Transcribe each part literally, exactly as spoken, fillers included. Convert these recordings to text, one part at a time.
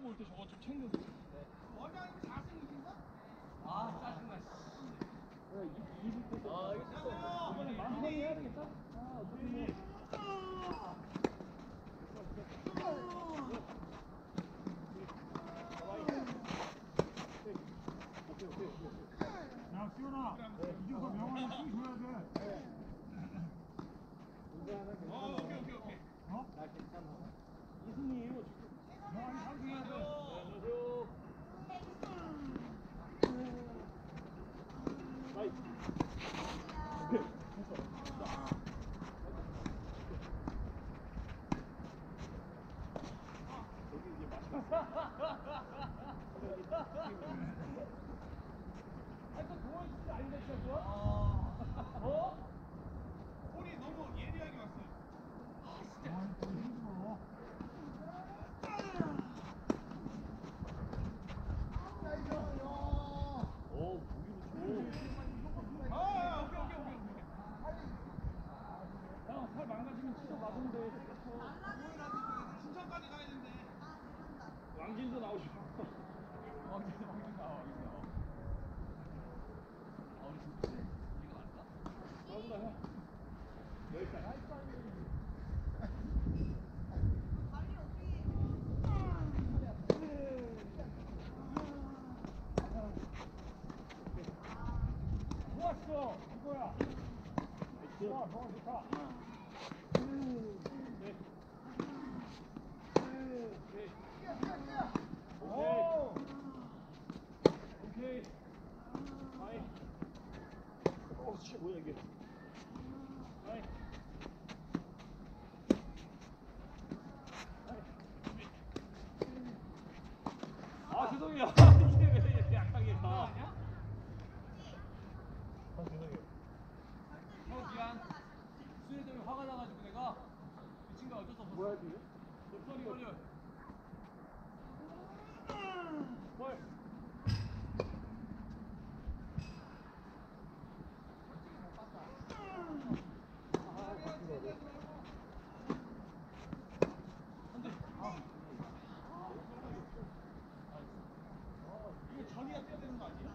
올 때 저거 좀 챙겨줘. 원장님 잘생기신가? 아 짜증나. 야 이분 때. 아 이거 이번에 마음 해야 되겠다. 아 어차피 뭐. 야, 수연아, 이제부터 명언을 쭉 줘야 돼. 어, 오케이, 오케이, 오케이. 어? 나 괜찮아. 이승이에요 지금. 명언이 잘 줘야 돼. 안녕하세요. 아이. 오케이. 됐어. 여기 이제 맛있어. 아니 그 동원 진짜 아니랬어? 어? 볼이 너무 예리하게 왔어요. 아 진짜. 명언이 좀 힘들어. 오 무기로 줘. 아, 오케이, 오케이, 오케이, 오케이. 형살 망가지면 치료 맞은데. 신천까지 가야 되는데. 왕진도 나오시고. 왕진 왕진 나와 왕진 나와. 아 우리 진짜 이거 맞다. 나보다 형. 여기까지. 좋았어. 이거야. 좋아, 좋아, 좋다. 네. 오! 오케이. 아이. 어, 씨, 뭐야 이게? 아이. 아, 죄송해요. 이게 왜 이렇게 약하겠다. 아, 죄송해요. 형 미안. 수혜 때문에 화가 나가지고 내가 미친 거 어쩔 수 없어. 뭐야 지금? 소리 걸려. 뭘? 이거 전이가 뛰어야 되는 거 아니야?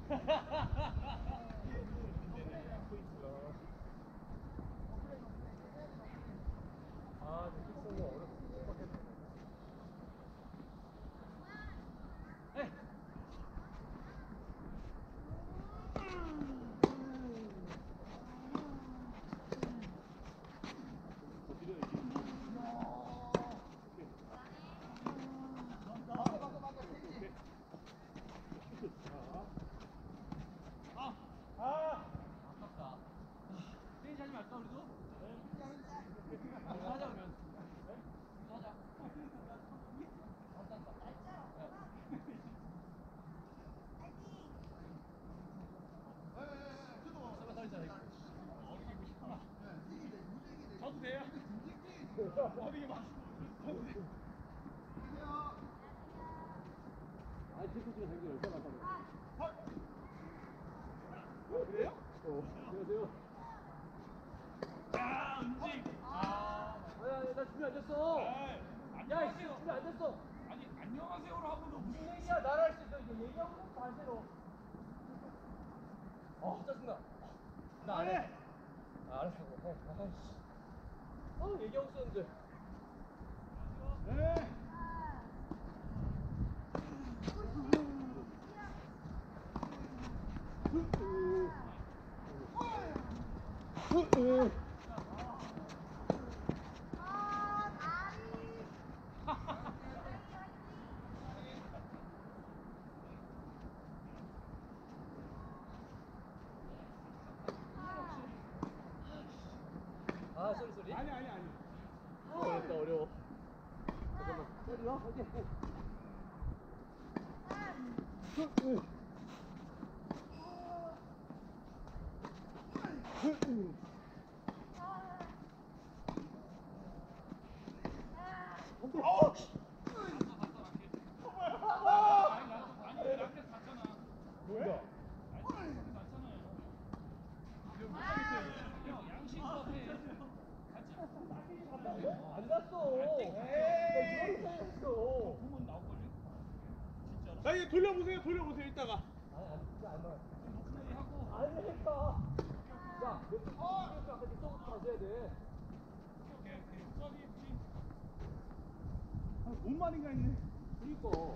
아, 믹서가 어렵다. 에이. 아, 아, 아깝다. 세인지 하지 말까 우리도? 이거 하자 그러면. 이거 하자. 저도 돼요? 어디게 맞 저도 돼. 아니 뒤꿈치가 생겨 얼마나 많다. 어, 그래요? 어, 안녕하세요. 야, 은지. 아, 아니 아니 나 준비 안 됐어. 아이, 야, 이 준비 안 됐어. 아니, 안녕하세요로 하고 너 무슨 얘기? 얘기야 나를 할수 있어. 이거 얘기하고 싶어 안 싫어. 어 짜증나. 나 안 해. 아, 알았어. 해. 아이씨. 어 얘기하고 있었는데. 네. 아 쏘리 쏘리. 아니, 아니, 아니. 어렵다 어려워. 잠깐만. 쏘리야? 어디? 어! 아니, 나, 아니, 라켓 갔잖아. 뭐야? 아니, 갔잖아요. 이거 못 하겠어요. 형, 양심 수업해. 같이. 안 갔어. 에이. 나 이거 했어. 부문 나올걸요? 자 이제 돌려보세요 돌려보세요 이따가. 아니 아니 진짜 안 나와. 목소리 하고. 아니 했다. 야, 몇 분? 아까 저쪽부터 가져야 돼. 오케이 오케이. 쏘리 푸시. 아뭔 말인가 했네. 그니까.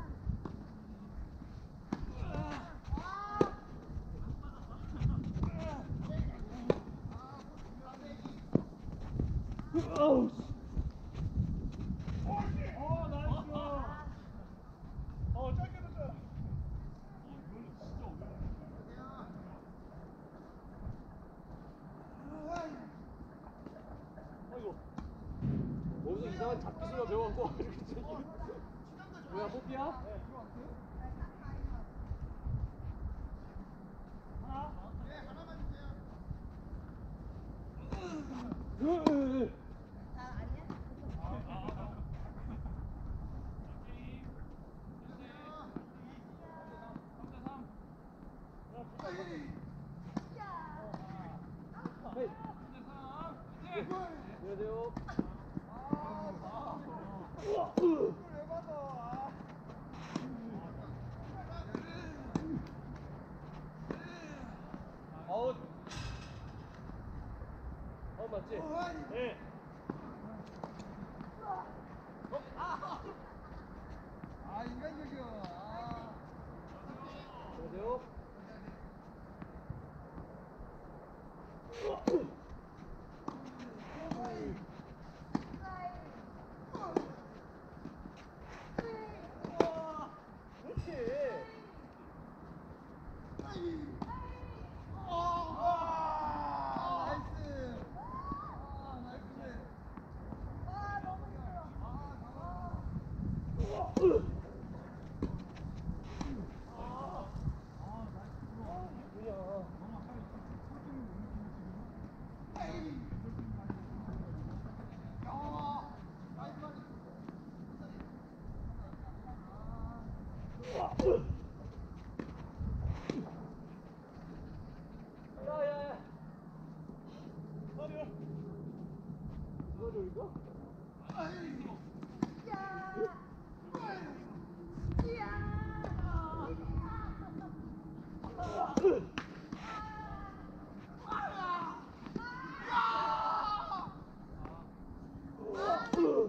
아우 씨. 어 나이스. 어 짧게 됐다. 어 이거는 진짜 어려워. 아이고. 어디서 이상한 잡기술만 배워갖고 이렇게 저기. 뭐야, 뽀삐야? 으으으. 헤이. 안녕하세요. 우와, 으. 아웃. 아웃 맞지? 네. 아 인간적이야. 아. 안녕하세요. 그렇지. 아, 나이스. 아, 나이스. 아, 너무 힘들어. 아, 나가. 우와, 으. 우와, 으. 야, 야, 야. 이거 줘, 이거? 우와, 으. 우와, 으.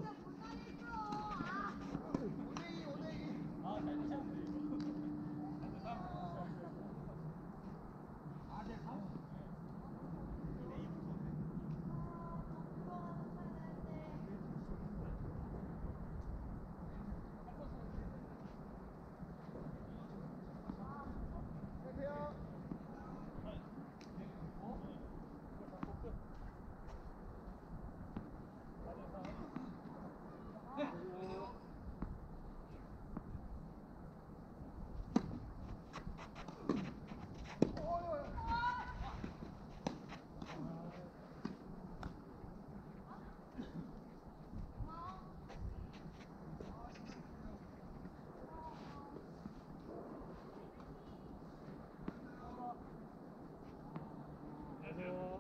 안녕하세요.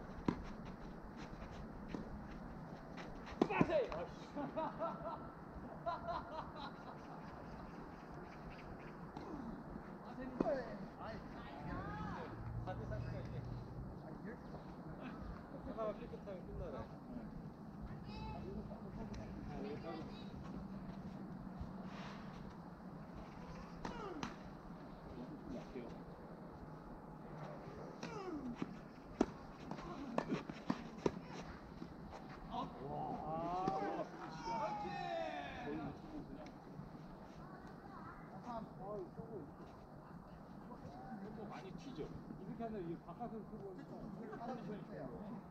빠세! 아이씨. 하나가 깨끗하게 끝나네. 많이 튀죠. 이렇게 하면 이 바깥을 쓰고 컨디션이 좋아요.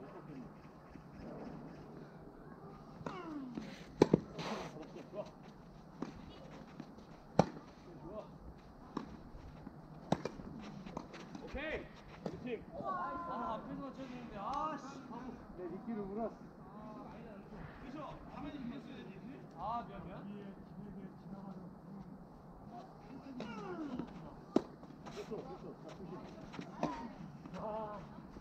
좋아. 좋아. 오케이. 우리 팀. 아, 앞에서 쳐야 되는데, 아, 씨. 내 미끼를 물었어. 그죠? 가만히 있었어야 되지. 아, 미안, 미안. 뒤에 뒤에 지나가서 됐어, 됐어. 자, 조심. 아,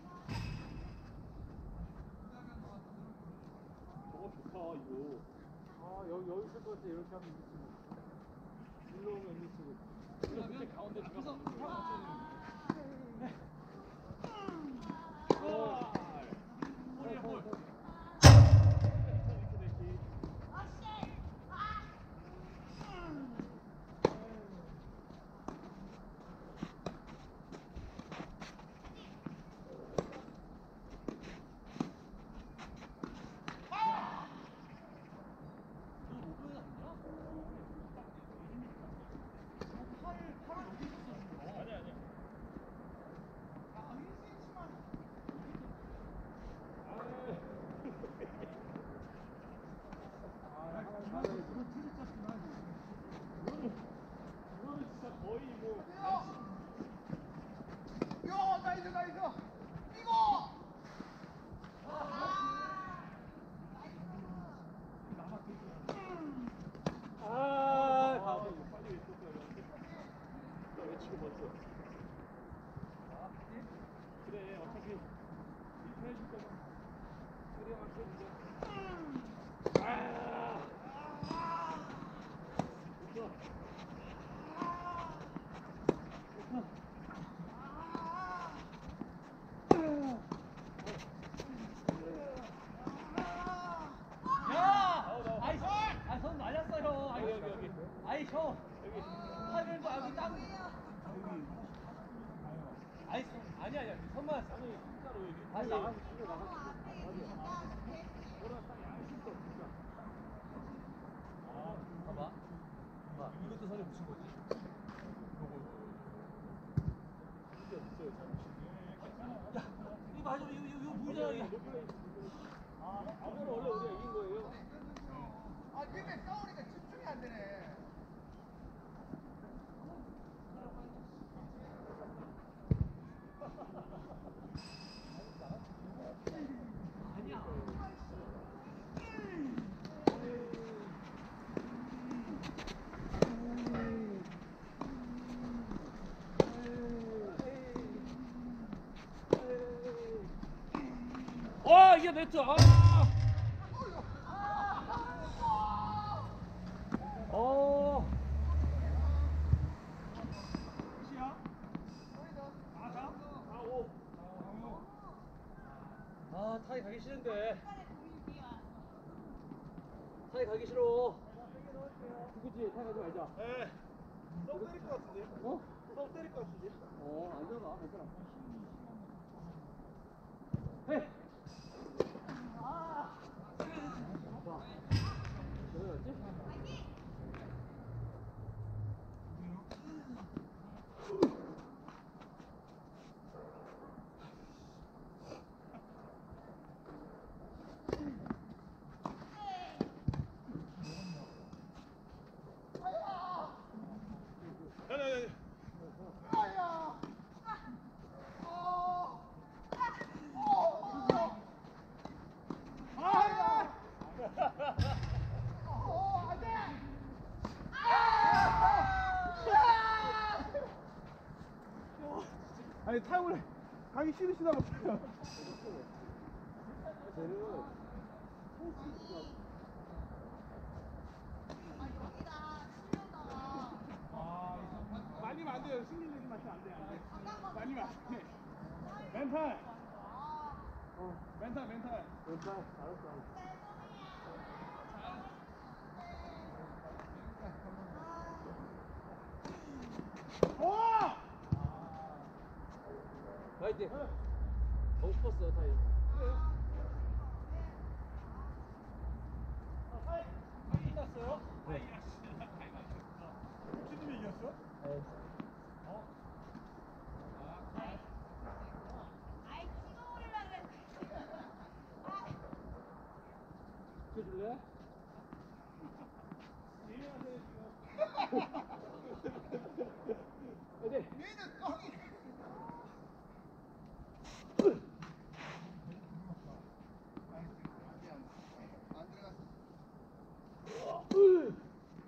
저거 좋다, 이거. 아 여기 여기 있을 것 같아. 이렇게 하면 미치고. 일로 오면 미치고. 그때 가운데 앞에서 들어가서 형 맞춰야 되는데. 어. 홀이야, 홀. 이렇게 됐지. 너 로그인 아니냐? 팔, 팔 여기 있었어, 지금. 아니 아니. 아, 이거는 이거 틀을 짰구나. 이거는 이거는 진짜 거의 뭐. 요, 나이스, 나이스. 이거. 아, 다 빨리 있었어야 되는데. 왜 지금 왔어? 그래, 어차피 이렇게 해줄 거면 그래야만 해주자. 아, 좋다. 야! 아이, 아, 손 날렸어요. 아이, 여기, 여기, 여기. 아이, 형. 여기. 팔을 봐, 여기 딱. 아이, 손, 아니, 아니야. 손만. 아니, 진짜로 여기. 다시 나가. 아, 봐봐. 봐. 이것도 손에 묻힌 거지. 요거, 진짜 있어요, 잠시. 야, 이거 봐줘. 이거, 이거, 이거 보이잖아. 이거. 아무나 원래 우리가 이긴 거예요. 아, 팀에 싸우니까 집중이 안 되네. 아니야. 와, 이게 네트. 아. 어. 아, 타이 가기 싫은데. 타이 가기 싫어. 누구지? 타가지 말자. 예. 썩 때릴 것 같은데? 어? 썩 때릴 것 같은데? 어, 앉아봐. 괜찮아. 헤이. 자, 내려갔지? 아니, 아니, 아니. 아야. 어. 어. 아야. 어, 안 돼. 아니, 타고 가기 싫으시나 보세요. 쟤는 말리면 안 돼. 멘탈. 멘탈, 멘탈. 왼발 알았어 알았어. 와! 파이팅. 가고 싶었어 타이. 끝났어요? 네. 팀이 이겼어? 네. 아이 찍어오려고 그랬는데. 시켜줄래? 파이팅. 얘는 똥이. 안 들어갔어.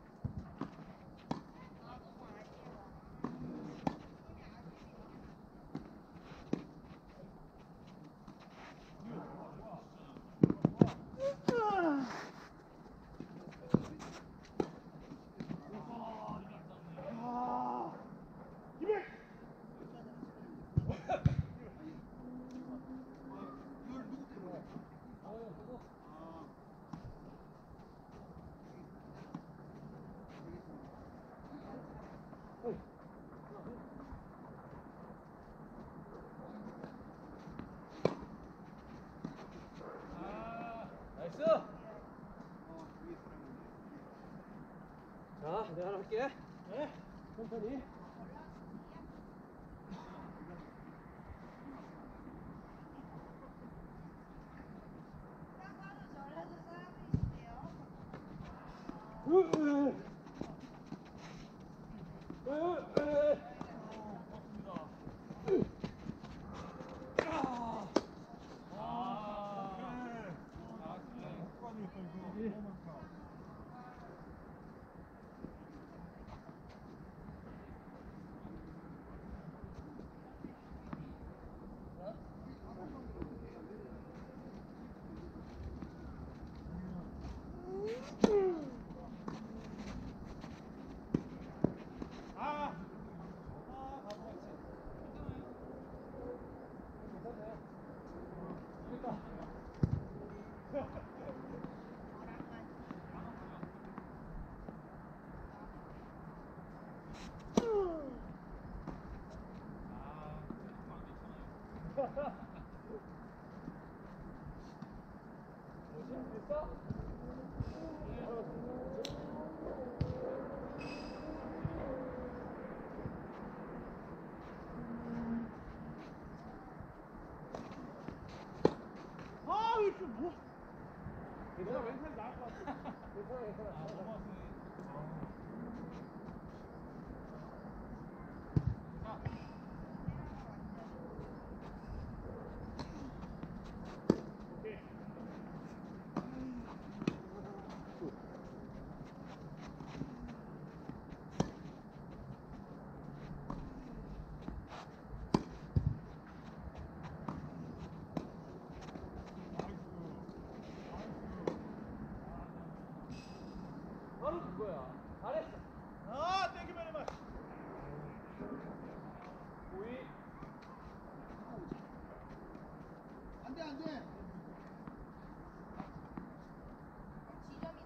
나이스. 자, 내가 하나 할게. 네? 천천히. 딱 봐도 전라도 사람이시네요. 으, 으, 으, 으. 아! 아, 이거 뭐? 내가 멘탈 나을 것 같아. 괜찮아, 괜찮아. 아, 넘어왔어. 오케이. 바로 그거야. 잘했어. 아, 땡큐 베리 마치. 오이. 안 돼, 안 돼. 지점이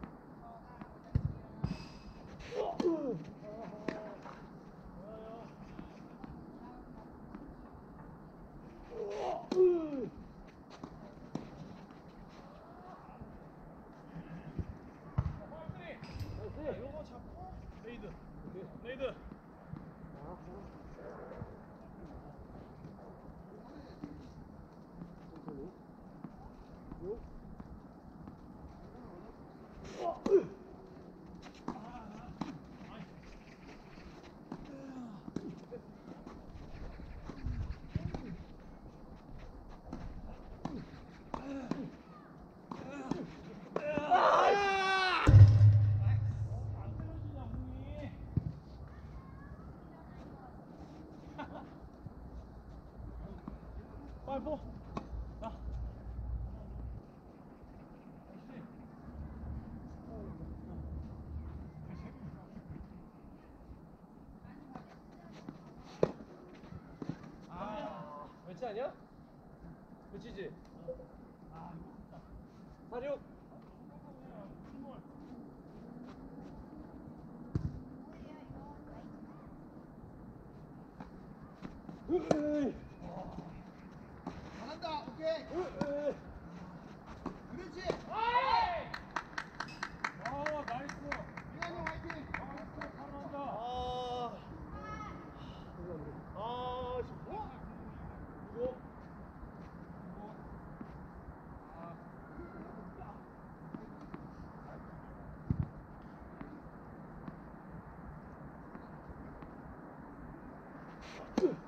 자, 요거 잡고 레이드. 레이드. 안 떨어지냐, 공이. 잘한다. 오케이. 그렇지. 아 나이스. 이한이 화이팅. 나이스 잘한다. 아, 아, 뭐? 이거? 아.